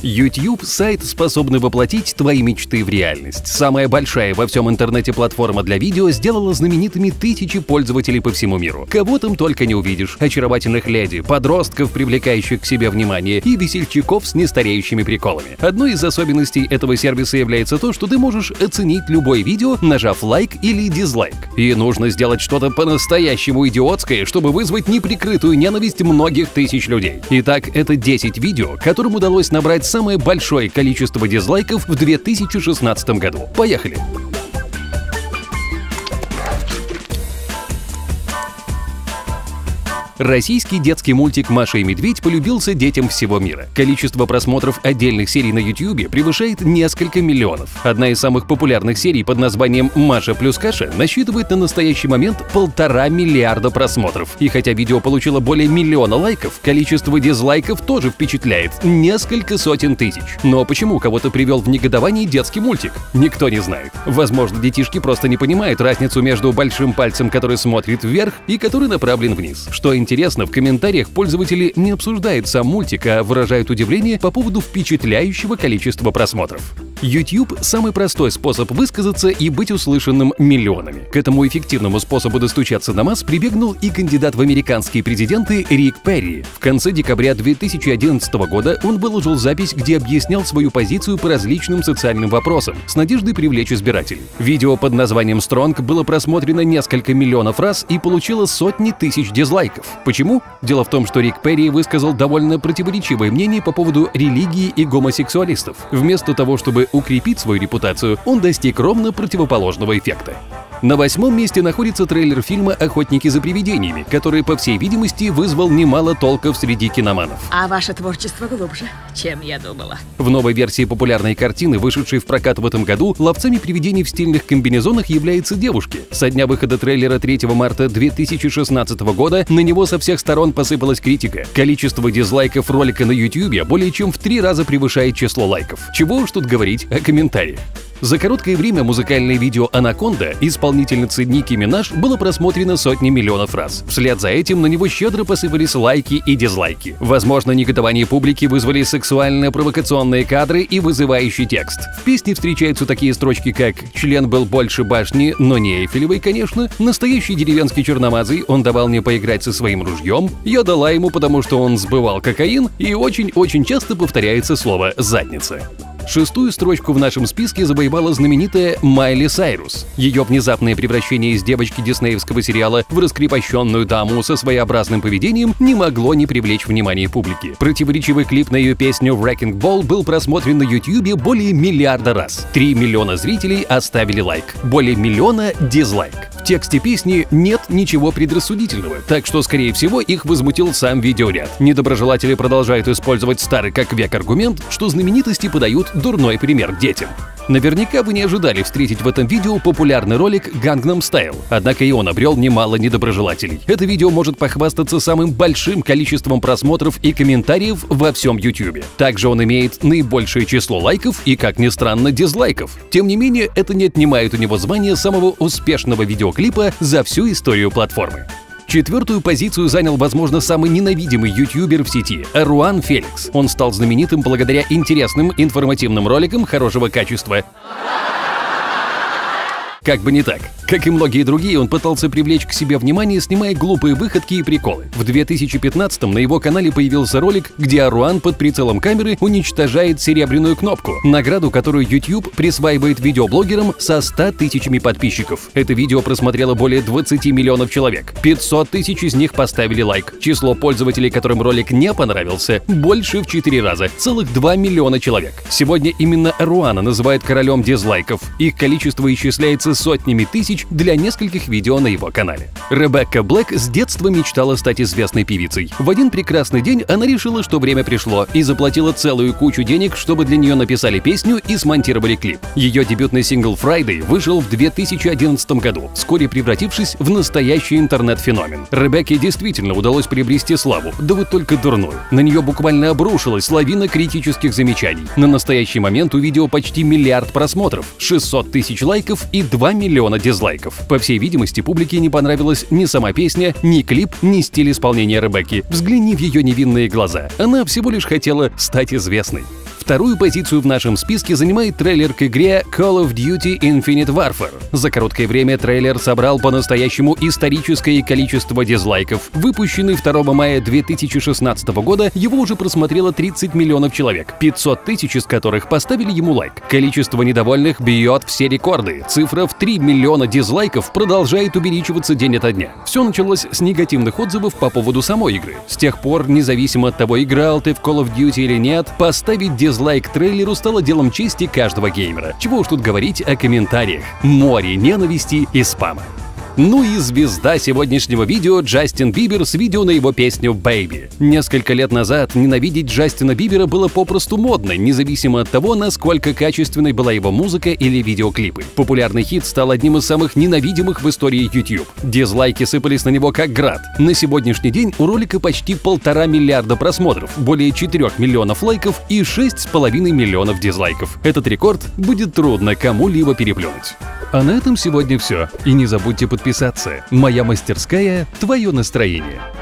YouTube – сайт, способный воплотить твои мечты в реальность. Самая большая во всем интернете платформа для видео сделала знаменитыми тысячи пользователей по всему миру. Кого там только не увидишь – очаровательных леди, подростков, привлекающих к себе внимание, и весельчаков с нестареющими приколами. Одной из особенностей этого сервиса является то, что ты можешь оценить любое видео, нажав лайк или дизлайк. И нужно сделать что-то по-настоящему идиотское, чтобы вызвать неприкрытую ненависть многих тысяч людей. Итак, это 10 видео, которым удалось набрать самое большое количество дизлайков в 2016 году. Поехали! Российский детский мультик «Маша и медведь» полюбился детям всего мира. Количество просмотров отдельных серий на YouTube превышает несколько миллионов. Одна из самых популярных серий под названием «Маша плюс Каша» насчитывает на настоящий момент 1,5 миллиарда просмотров. И хотя видео получило более миллиона лайков, количество дизлайков тоже впечатляет – несколько сотен тысяч. Но почему кого-то привел в негодование детский мультик? Никто не знает. Возможно, детишки просто не понимают разницу между большим пальцем, который смотрит вверх, и который направлен вниз. Что интересно, в комментариях пользователи не обсуждают сам мультик, а выражают удивление по поводу впечатляющего количества просмотров. YouTube – самый простой способ высказаться и быть услышанным миллионами. К этому эффективному способу достучаться до масс прибегнул и кандидат в американские президенты Рик Перри. В конце декабря 2011 года он выложил запись, где объяснял свою позицию по различным социальным вопросам, с надеждой привлечь избирателей. Видео под названием «Stronг» было просмотрено несколько миллионов раз и получило сотни тысяч дизлайков. Почему? Дело в том, что Рик Перри высказал довольно противоречивое мнение по поводу религии и гомосексуалистов. Вместо того, чтобы укрепить свою репутацию, он достиг ровно противоположного эффекта. На 8-м месте находится трейлер фильма «Охотники за привидениями», который, по всей видимости, вызвал немало толков среди киноманов. А ваше творчество глубже, чем я думала. В новой версии популярной картины, вышедшей в прокат в этом году, ловцами привидений в стильных комбинезонах являются девушки. Со дня выхода трейлера 3 марта 2016 года на него со всех сторон посыпалась критика. Количество дизлайков ролика на YouTube более чем в 3 раза превышает число лайков. Чего уж тут говорить о комментариях. За короткое время музыкальное видео «Анаконда» исполнительницы Ники Минаж было просмотрено сотни миллионов раз. Вслед за этим на него щедро посыпались лайки и дизлайки. Возможно, негодование публики вызвали сексуально-провокационные кадры и вызывающий текст. В песне встречаются такие строчки, как «Член был больше башни, но не Эйфелевой, конечно», «Настоящий деревенский черномазый, он давал мне поиграть со своим ружьем», «Я дала ему, потому что он сбывал кокаин», и очень-очень часто повторяется слово «задница». Шестую строчку в нашем списке завоевала знаменитая Майли Сайрус. Ее внезапное превращение из девочки диснеевского сериала в раскрепощенную даму со своеобразным поведением не могло не привлечь внимание публики. Противоречивый клип на ее песню «Wrecking Ball» был просмотрен на YouTube более миллиарда раз. 3 миллиона зрителей оставили лайк, более миллиона – дизлайк. В тексте песни нет ничего предрассудительного, так что, скорее всего, их возмутил сам видеоряд. Недоброжелатели продолжают использовать старый как век аргумент, что знаменитости подают дурной пример детям. Наверняка вы не ожидали встретить в этом видео популярный ролик Gangnam Style, однако и он обрел немало недоброжелателей. Это видео может похвастаться самым большим количеством просмотров и комментариев во всем YouTube. Также он имеет наибольшее число лайков и, как ни странно, дизлайков. Тем не менее, это не отнимает у него звания самого успешного видеоклипа за всю историю платформы. Четвертую позицию занял, возможно, самый ненавидимый ютубер в сети – Руан Феликс. Он стал знаменитым благодаря интересным информативным роликам хорошего качества. Как бы не так. Как и многие другие, он пытался привлечь к себе внимание, снимая глупые выходки и приколы. В 2015-м на его канале появился ролик, где Руан под прицелом камеры уничтожает серебряную кнопку, награду, которую YouTube присваивает видеоблогерам со 100 тысячами подписчиков. Это видео просмотрело более 20 миллионов человек. 500 тысяч из них поставили лайк. Число пользователей, которым ролик не понравился, больше в 4 раза – целых 2 миллиона человек. Сегодня именно Руана называют королем дизлайков. Их количество исчисляется сотнями тысяч для нескольких видео на его канале. Ребекка Блэк с детства мечтала стать известной певицей. В один прекрасный день она решила, что время пришло, и заплатила целую кучу денег, чтобы для нее написали песню и смонтировали клип. Ее дебютный сингл «Friday» вышел в 2011 году, вскоре превратившись в настоящий интернет-феномен. Ребекке действительно удалось приобрести славу, да вот только дурную. На нее буквально обрушилась лавина критических замечаний. На настоящий момент у видео почти миллиард просмотров, 600 тысяч лайков и 2 миллиона дизлайков. По всей видимости, публике не понравилась ни сама песня, ни клип, ни стиль исполнения Ребекки. Взгляни в ее невинные глаза. Она всего лишь хотела стать известной. Вторую позицию в нашем списке занимает трейлер к игре Call of Duty Infinite Warfare. За короткое время трейлер собрал по-настоящему историческое количество дизлайков. Выпущенный 2 мая 2016 года, его уже просмотрело 30 миллионов человек, 500 тысяч из которых поставили ему лайк. Количество недовольных бьет все рекорды. Цифра в 3 миллиона дизлайков продолжает увеличиваться день ото дня. Все началось с негативных отзывов по поводу самой игры. С тех пор, независимо от того, играл ты в Call of Duty или нет, поставить дизлайк трейлеру стало делом чести каждого геймера. Чего уж тут говорить о комментариях. Море ненависти и спама. Ну и звезда сегодняшнего видео Джастин Бибер с видео на его песню «Baby». Несколько лет назад ненавидеть Джастина Бибера было попросту модно, независимо от того, насколько качественной была его музыка или видеоклипы. Популярный хит стал одним из самых ненавидимых в истории YouTube. Дизлайки сыпались на него как град. На сегодняшний день у ролика почти 1,5 миллиарда просмотров, более 4 миллионов лайков и 6,5 миллионов дизлайков. Этот рекорд будет трудно кому-либо переплюнуть. А на этом сегодня все. И не забудьте подписаться. Моя мастерская – твое настроение.